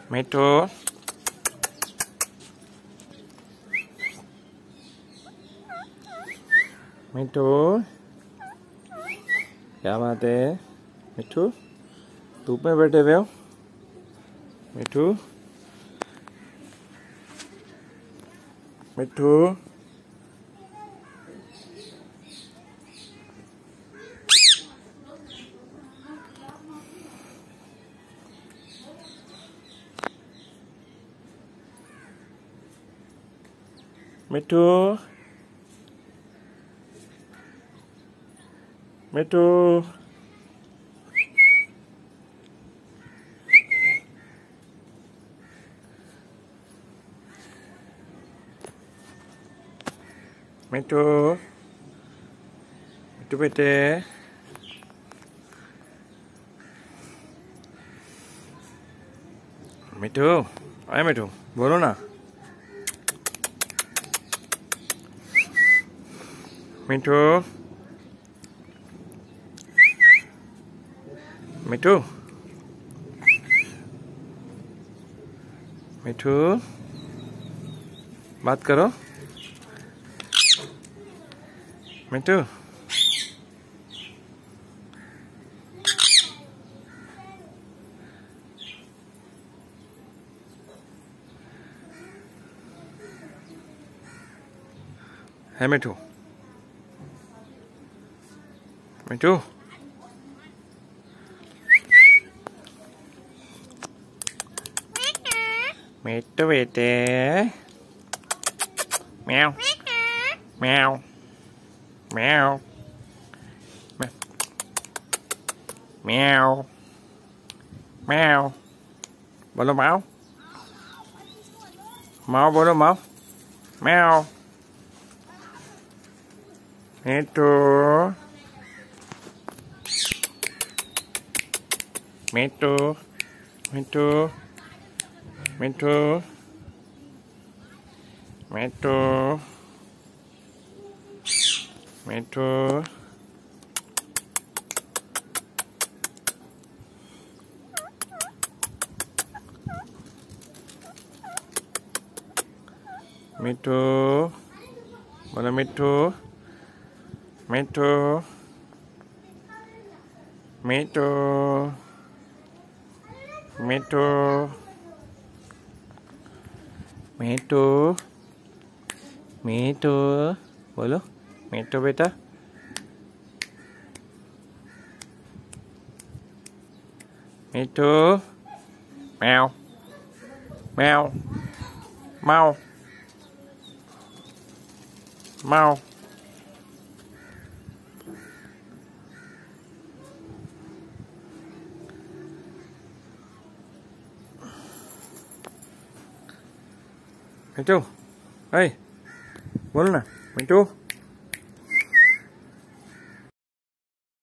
मिठू मिठू क्या बात है मिठू धूप में बैठे हुए हो मिठू मिठू मिठू मिठू मिठू मिठू बेटे मिठू आए मिठू बोलो ना मिठू मिठू मिठू बात करो मिठू है मिठू मिठू मिठू बेटे म्याऊ म्याऊ म्याऊ म्याऊ म्याऊ बोलो माओ माओ बोलो माओ म्याऊ मिठू मिठू मिठू मिठू मिठू मिठू मिठू बोलो मिठू मिठू मिठू मिठू मिठू मिठू बोलो मिठू बेटा मिठू म्याऊ म्याऊ माओ माओ मिठू, बोल ना मिठू।